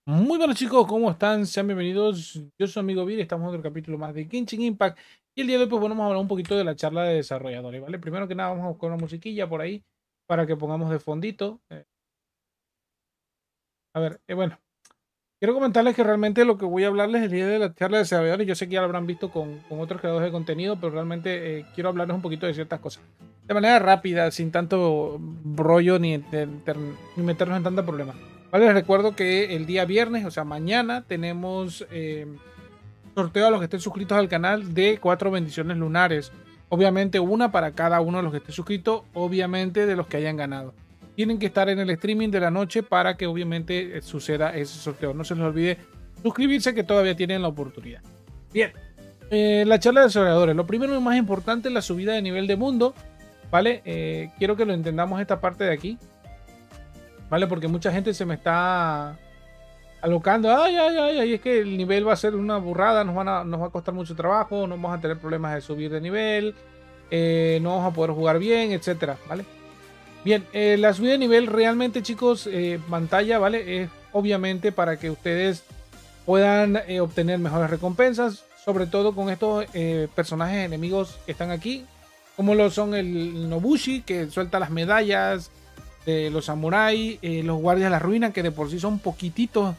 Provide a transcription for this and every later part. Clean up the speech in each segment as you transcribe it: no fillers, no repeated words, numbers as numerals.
Muy buenos chicos, ¿cómo están? Sean bienvenidos. Yo soy amigo Vir, estamos en otro capítulo más de Genshin Impact. Y el día de hoy pues vamos a hablar un poquito de la charla de desarrolladores, ¿vale? Primero que nada vamos a buscar una musiquilla por ahí para que pongamos de fondito. Bueno, quiero comentarles que realmente lo que voy a hablarles el día de la charla de desarrolladores, yo sé que ya lo habrán visto con otros creadores de contenido, pero realmente quiero hablarles un poquito de ciertas cosas. De manera rápida, sin tanto rollo ni meternos en tanta problema. Vale, les recuerdo que el día viernes, o sea, mañana, tenemos sorteo a los que estén suscritos al canal de 4 bendiciones lunares. Obviamente una para cada uno de los que esté suscrito, obviamente de los que hayan ganado. Tienen que estar en el streaming de la noche para que obviamente suceda ese sorteo. No se les olvide suscribirse, que todavía tienen la oportunidad. Bien, la charla de desarrolladores. Lo primero y más importante es la subida de nivel de mundo. ¿Vale? Quiero que lo entendamos esta parte de aquí. ¿Vale? Porque mucha gente se me está alocando. Ay, es que el nivel va a ser una burrada, nos va a costar mucho trabajo, no vamos a tener problemas de subir de nivel, no vamos a poder jugar bien, etcétera, ¿vale? Bien, la subida de nivel realmente, chicos, pantalla, ¿vale? Es obviamente para que ustedes puedan obtener mejores recompensas, sobre todo con estos personajes enemigos que están aquí, como lo son el Nobushi, que suelta las medallas, los samuráis, los guardias de la ruina, que de por sí son poquititos,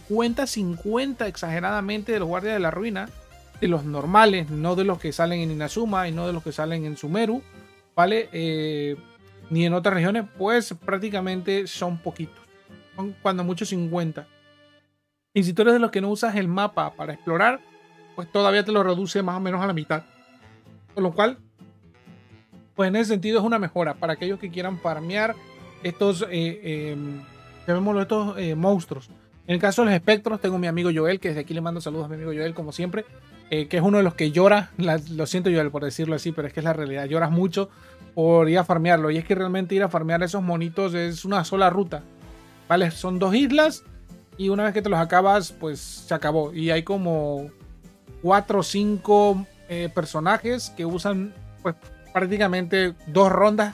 50 exageradamente de los guardias de la ruina, de los normales, no de los que salen en Inazuma y no de los que salen en Sumeru, ¿vale? Ni en otras regiones, pues prácticamente son poquitos, son cuando mucho 50. Y si tú eres de los que no usas el mapa para explorar, pues todavía te lo reduce más o menos a la mitad. Con lo cual, pues en ese sentido es una mejora para aquellos que quieran farmear estos, llamémoslo estos monstruos. En el caso de los espectros, tengo a mi amigo Joel, que desde aquí le mando saludos a mi amigo Joel, como siempre, que es uno de los que llora. Lo siento, Joel, por decirlo así, pero es que es la realidad. Lloras mucho por ir a farmearlo. Y es que realmente ir a farmear esos monitos es una sola ruta, ¿vale? Son 2 islas y una vez que te los acabas, pues se acabó. Y hay como 4 o 5 personajes que usan, pues, prácticamente 2 rondas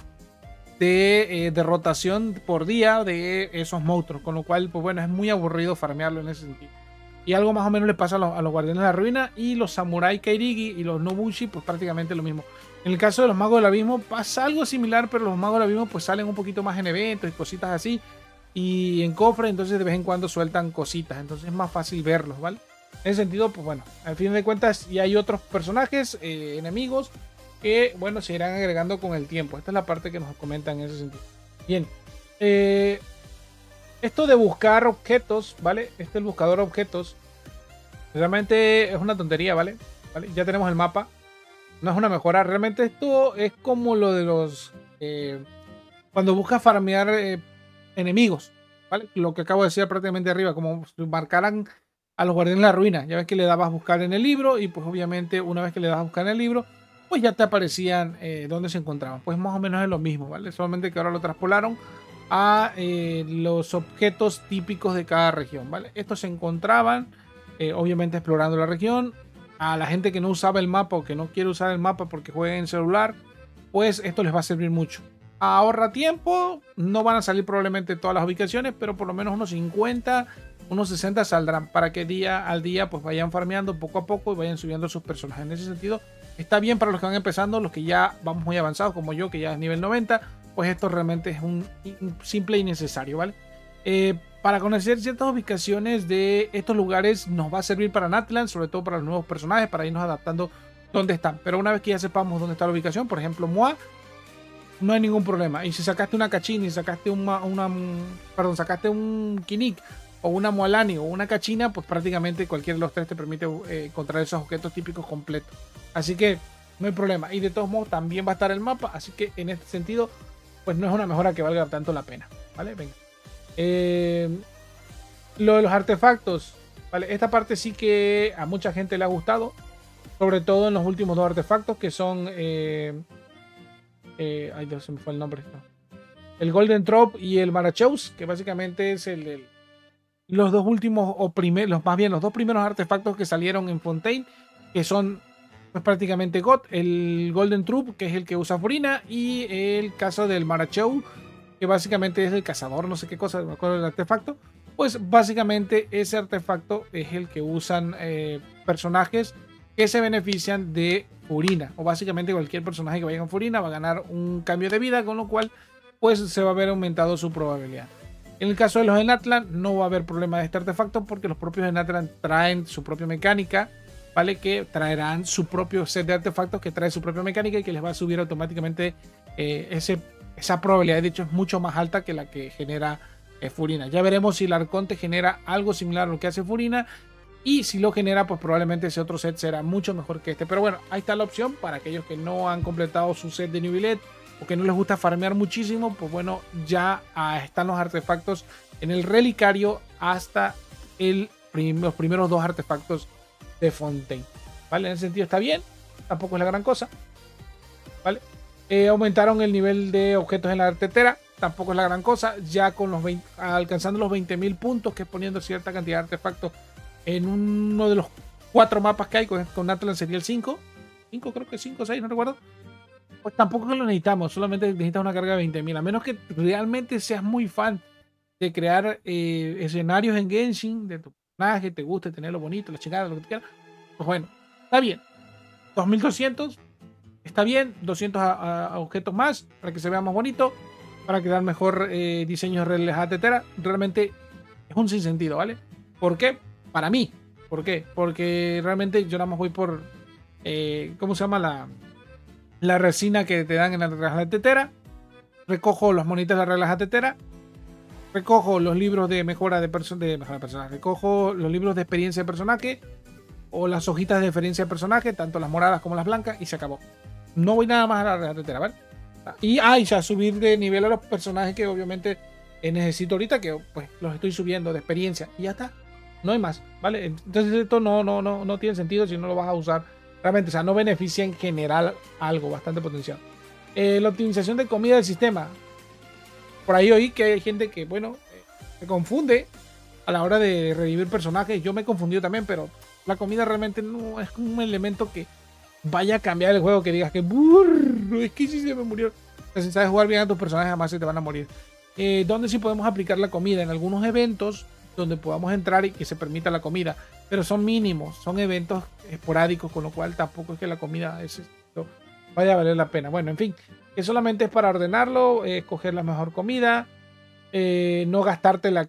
de rotación por día de esos monstruos, con lo cual, pues bueno, es muy aburrido farmearlo en ese sentido. Y algo más o menos le pasa a los guardianes de la ruina, y los samurai Kairigi y los Nobushi, pues prácticamente lo mismo. En el caso de los magos del abismo pasa algo similar, pero los magos del abismo pues salen un poquito más en eventos y cositas así, y en cofre, entonces de vez en cuando sueltan cositas, entonces es más fácil verlos, ¿vale? En ese sentido, pues bueno, al fin de cuentas, y hay otros personajes, enemigos, que, bueno, se irán agregando con el tiempo. Esta es la parte que nos comentan en ese sentido. Bien. Esto de buscar objetos, ¿vale? El buscador de objetos, realmente es una tontería, ¿vale? Ya tenemos el mapa. No es una mejora. Realmente esto es como lo de los... cuando buscas farmear enemigos, ¿vale? Lo que acabo de decir prácticamente arriba, como si marcaran a los guardianes de la ruina. Ya ves que le dabas a buscar en el libro, y pues obviamente una vez que le das a buscar en el libro, pues ya te aparecían dónde se encontraban. Pues más o menos es lo mismo, ¿vale? Solamente que ahora lo traspolaron a los objetos típicos de cada región, ¿vale? Estos se encontraban, obviamente, explorando la región. A la gente que no usaba el mapa o que no quiere usar el mapa porque juega en celular, pues esto les va a servir mucho. Ahorra tiempo, no van a salir probablemente todas las ubicaciones, pero por lo menos unos 50, unos 60 saldrán para que día al día pues vayan farmeando poco a poco y vayan subiendo sus personajes. En ese sentido, está bien para los que van empezando. Los que ya vamos muy avanzados, como yo, que ya es nivel 90, pues esto realmente es un simple y necesario, ¿vale? Para conocer ciertas ubicaciones de estos lugares nos va a servir para Natlan, sobre todo para los nuevos personajes, para irnos adaptando dónde están. Pero una vez que ya sepamos dónde está la ubicación, por ejemplo, Moa, no hay ningún problema. Y si sacaste una Cachini, sacaste sacaste un Kinik o una Moalani o una Cachina, pues prácticamente cualquiera de los tres te permite encontrar esos objetos típicos completos. Así que no hay problema. Y de todos modos también va a estar el mapa, así que en este sentido, pues no es una mejora que valga tanto la pena, ¿vale? Venga. Lo de los artefactos, ¿vale? Esta parte sí que a mucha gente le ha gustado, sobre todo en los últimos 2 artefactos que son... ay Dios, se me fue el nombre. El Golden Trop y el Maracheus, que básicamente es los dos últimos, más bien los dos primeros artefactos que salieron en Fontaine, que son pues prácticamente God. El Golden Troop, que es el que usa Furina, y el caso del Maracheu, que básicamente es el cazador, no sé qué cosa, me acuerdo del artefacto. Pues básicamente ese artefacto es el que usan personajes que se benefician de Furina, o básicamente cualquier personaje que vaya con Furina va a ganar un cambio de vida, con lo cual pues se va a ver aumentado su probabilidad. En el caso de los Enatlan no va a haber problema de este artefacto porque los propios Enatlan traen su propia mecánica, ¿vale? Que traerán su propio set de artefactos que trae su propia mecánica y que les va a subir automáticamente esa probabilidad. De hecho es mucho más alta que la que genera Furina. Ya veremos si el Arconte genera algo similar a lo que hace Furina. Y si lo genera, pues probablemente ese otro set será mucho mejor que este. Pero bueno, ahí está la opción para aquellos que no han completado su set de Nibilet o que no les gusta farmear muchísimo. Pues bueno, ya están los artefactos en el relicario hasta los primeros 2 artefactos de Fontaine. ¿Vale? En ese sentido está bien. Tampoco es la gran cosa. ¿Vale? Aumentaron el nivel de objetos en la tetera. Tampoco es la gran cosa. Ya con los alcanzando los 20.000 puntos, que es poniendo cierta cantidad de artefactos en uno de los 4 mapas que hay, con Atlan sería el 5. 5, creo que 5 o 6, no recuerdo. Pues tampoco lo necesitamos, solamente necesitas una carga de 20.000. A menos que realmente seas muy fan de crear escenarios en Genshin, de tu personaje, te guste tenerlo bonito, la chingada, lo que te quieras. Pues bueno, está bien. 2200, está bien. 200 objetos más para que se vea más bonito, para crear mejor diseño de redes a tetera. Realmente es un sinsentido, ¿vale? ¿Por qué? Para mí. ¿Por qué? Porque realmente yo nada más voy por ¿cómo se llama? La resina que te dan en la regla de tetera. Recojo los monitos de la regla de tetera. Recojo los libros de mejora de personaje. Recojo los libros de experiencia de personaje. O las hojitas de experiencia de personaje, tanto las moradas como las blancas, y se acabó. No voy nada más a la regla de tetera, ¿vale? Y ya subir de nivel a los personajes que obviamente necesito ahorita, que pues los estoy subiendo de experiencia. Y ya está. No hay más, ¿vale? Entonces esto no tiene sentido si no lo vas a usar realmente. O sea, no beneficia en general algo bastante potencial. La optimización de comida del sistema. Por ahí oí que hay gente que, bueno, se confunde a la hora de revivir personajes. Yo me he confundido también, pero la comida realmente no es un elemento que vaya a cambiar el juego, que digas que burro, es que si se me murió. O sea, si sabes jugar bien a tus personajes, jamás se te van a morir. ¿Dónde sí podemos aplicar la comida? En algunos eventos donde podamos entrar y que se permita la comida, pero son mínimos, son eventos esporádicos, con lo cual tampoco es que la comida vaya a valer la pena. Bueno, en fin, que solamente es para ordenarlo, escoger la mejor comida, no gastarte las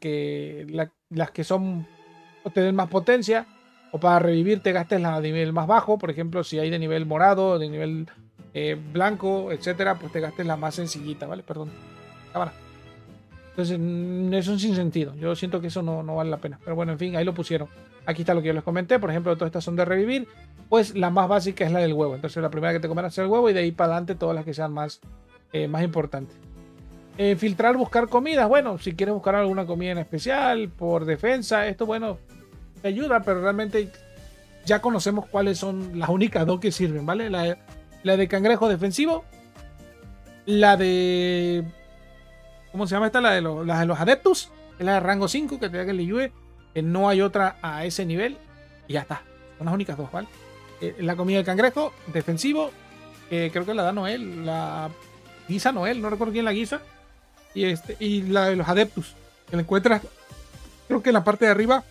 que son o te den más potencia, o para revivir te gastes la de nivel más bajo. Por ejemplo, si hay de nivel morado, de nivel blanco, etcétera, pues te gastes la más sencillita, ¿vale? Perdón, cámara. Entonces es un sinsentido. Yo siento que eso no vale la pena. Pero bueno, en fin, ahí lo pusieron. Aquí está lo que yo les comenté. Por ejemplo, todas estas son de revivir. Pues la más básica es la del huevo. Entonces la primera que te comerás es el huevo, y de ahí para adelante todas las que sean más importantes. Filtrar, buscar comidas. Bueno, si quieres buscar alguna comida en especial por defensa, esto, bueno, te ayuda, pero realmente ya conocemos cuáles son las únicas 2 que sirven, ¿vale? La de cangrejo defensivo. La de... ¿Cómo se llama esta? Las de los adeptos. Es la de rango 5 que te da que le llueve. No hay otra a ese nivel. Y ya está. Son las únicas 2, ¿vale? La comida del cangrejo, defensivo. Creo que la da Noel. La guisa Noel. No recuerdo quién la guisa. Y la de los adeptos. Que la encuentras, creo que en la parte de arriba,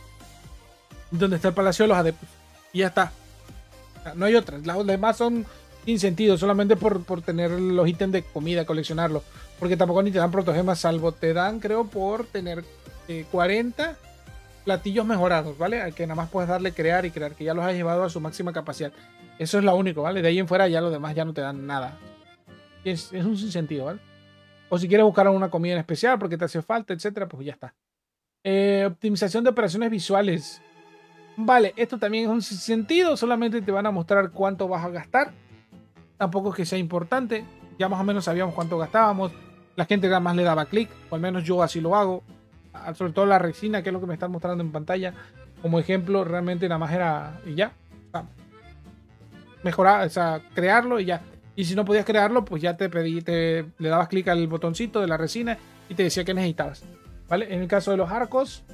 donde está el palacio de los adeptos. Y ya está. O sea, no hay otras. Las demás son sin sentido. Solamente por tener los ítems de comida, coleccionarlos. Porque tampoco ni te dan protogemas, salvo te dan, creo, por tener 40 platillos mejorados, ¿vale? Al que nada más puedes darle crear y crear, que ya los has llevado a su máxima capacidad. Eso es lo único, ¿vale? De ahí en fuera ya los demás ya no te dan nada. Es un sinsentido, ¿vale? O si quieres buscar alguna comida en especial porque te hace falta, etcétera, pues ya está. Optimización de operaciones visuales. Vale, esto también es un sinsentido. Solamente te van a mostrar cuánto vas a gastar. Tampoco es que sea importante. Ya más o menos sabíamos cuánto gastábamos. La gente nada más le daba clic, o al menos yo así lo hago. Sobre todo la resina, que es lo que me están mostrando en pantalla. Como ejemplo, realmente nada más era y ya. O sea, mejorar, o sea, crearlo y ya. Y si no podías crearlo, pues ya le dabas clic al botoncito de la resina y te decía que necesitabas. ¿Vale? En el caso de los arcos,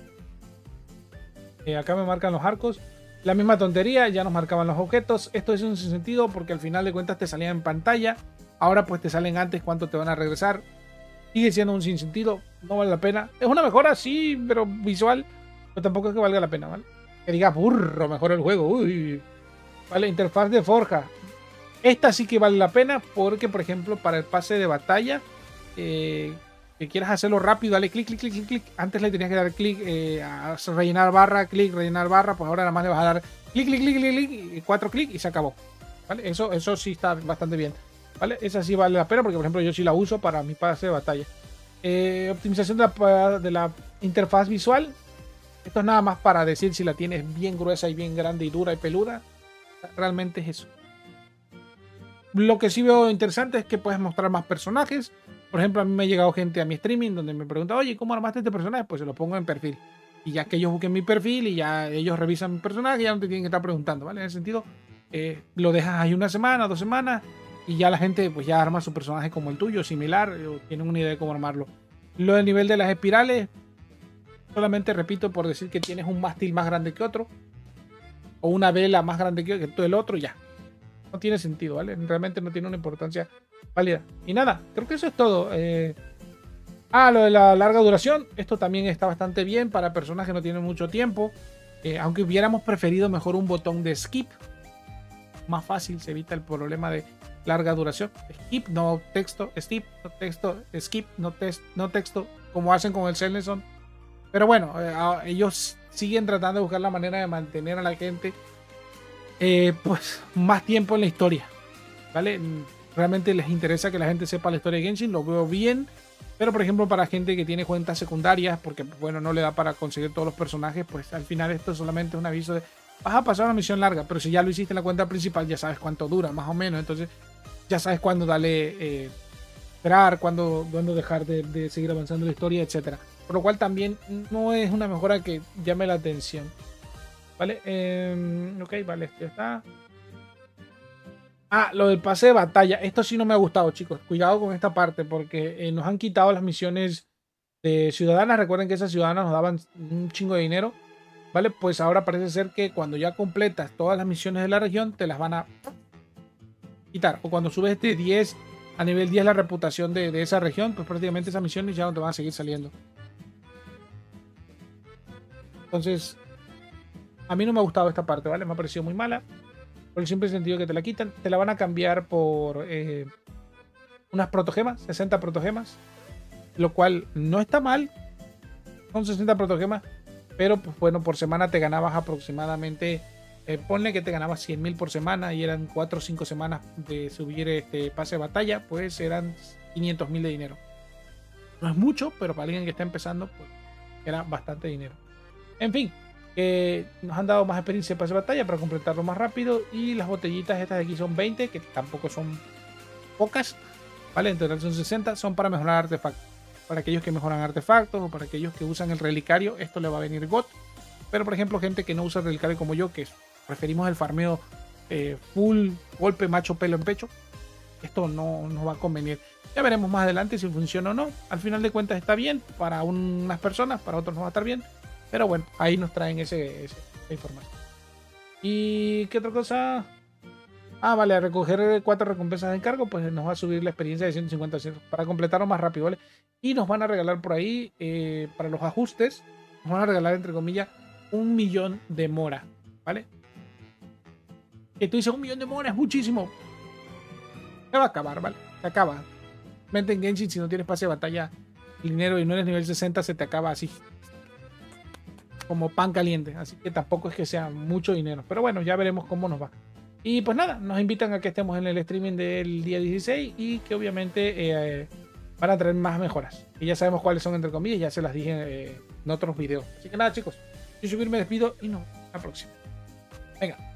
acá me marcan los arcos. La misma tontería, ya nos marcaban los objetos. Esto es un sentido porque al final de cuentas te salían en pantalla. Ahora pues te salen antes cuánto te van a regresar. sigue siendo un sinsentido, no vale la pena. Es una mejora, sí, pero visual, pero tampoco es que valga la pena, ¿vale? Que digas, burro, mejor el juego, uy. Vale, interfaz de forja. Esta sí que vale la pena porque, por ejemplo, para el pase de batalla, que quieras hacerlo rápido, dale clic, clic, clic, clic, clic. Antes le tenías que dar clic a rellenar barra, clic, rellenar barra, pues ahora nada más le vas a dar clic, clic, clic, clic, clic, 4 clics y se acabó. ¿Vale? Eso sí está bastante bien. ¿Vale? Esa sí vale la pena porque, por ejemplo, yo sí la uso para mi pase de batalla. Optimización de la interfaz visual. Esto es nada más para decir si la tienes bien gruesa y bien grande y dura y peluda. Realmente es eso. Lo que sí veo interesante es que puedes mostrar más personajes. Por ejemplo, a mí me ha llegado gente a mi streaming donde me pregunta, oye, ¿cómo armaste este personaje? Pues se lo pongo en perfil. Y ya que ellos busquen mi perfil y ya ellos revisan mi personaje, ya no te tienen que estar preguntando, ¿vale? En ese sentido, lo dejas ahí una semana, 2 semanas y ya la gente pues ya arma su personaje como el tuyo, similar, o tienen una idea de cómo armarlo. Lo del nivel de las espirales, solamente repito por decir que tienes un mástil más grande que otro o una vela más grande que todo el otro, ya. No tiene sentido, ¿vale? Realmente no tiene una importancia válida. Y nada, creo que eso es todo. Lo de la larga duración. Esto también está bastante bien para personas que no tienen mucho tiempo. Aunque hubiéramos preferido mejor un botón de skip. Más fácil, se evita el problema de larga duración. Skip, no texto, skip, no texto, skip, no texto, como hacen con el Celneson. Pero bueno, ellos siguen tratando de buscar la manera de mantener a la gente pues más tiempo en la historia, ¿vale? Realmente les interesa que la gente sepa la historia de Genshin, lo veo bien, pero por ejemplo para gente que tiene cuentas secundarias, porque bueno, no le da para conseguir todos los personajes, pues al final esto solamente es un aviso de vas a pasar una misión larga, pero si ya lo hiciste en la cuenta principal ya sabes cuánto dura, más o menos, entonces ya sabes cuándo darle esperar, cuándo dejar de seguir avanzando la historia, etcétera. Por lo cual también no es una mejora que llame la atención. ¿Vale? Ok, vale, esto ya está. Lo del pase de batalla. Esto sí no me ha gustado, chicos. Cuidado con esta parte porque nos han quitado las misiones de ciudadanas. Recuerden que esas ciudadanas nos daban un chingo de dinero. ¿Vale? Pues ahora parece ser que cuando ya completas todas las misiones de la región, te las van a quitar. O cuando subes de 10 a nivel 10 la reputación de esa región, pues prácticamente esas misiones ya no te van a seguir saliendo. Entonces, a mí no me ha gustado esta parte, ¿vale? Me ha parecido muy mala. Por el simple sentido que te la quitan. Te la van a cambiar por unas protogemas, 60 protogemas. Lo cual no está mal. Son 60 protogemas. Pero pues bueno, por semana te ganabas aproximadamente. Ponle que te ganabas 100.000 por semana. Y eran 4 o 5 semanas de subir este pase de batalla. Pues eran 500.000 de dinero. No es mucho, pero para alguien que está empezando, pues era bastante dinero. En fin. Nos han dado más experiencia para esa batalla para completarlo más rápido y las botellitas estas de aquí son 20 que tampoco son pocas, ¿vale? En total son 60, son para mejorar artefactos, para aquellos que mejoran artefactos o para aquellos que usan el relicario, esto le va a venir GOT, pero por ejemplo gente que no usa el relicario como yo, que preferimos el farmeo full golpe macho pelo en pecho, esto no nos va a convenir. Ya veremos más adelante si funciona o no. Al final de cuentas está bien para unas personas, para otros no va a estar bien. Pero bueno, ahí nos traen esa información. ¿Y qué otra cosa? Vale, a recoger 4 recompensas de encargo, pues nos va a subir la experiencia de 150 para completarlo más rápido, ¿vale? Y nos van a regalar por ahí, para los ajustes, nos van a regalar, entre comillas, 1.000.000 de mora, ¿vale? Que tú dices, 1.000.000 de mora es muchísimo. Se va a acabar, ¿vale? Se acaba. Mente en Genshin, si no tienes pase de batalla, el dinero y no eres nivel 60, se te acaba así. Como pan caliente, así que tampoco es que sea mucho dinero, pero bueno, ya veremos cómo nos va. Y pues nada, nos invitan a que estemos en el streaming del día 16 y que obviamente van a traer más mejoras, y ya sabemos cuáles son, entre comillas, ya se las dije en otros videos. Así que nada, chicos, yo me despido y nos vemos la próxima. Venga.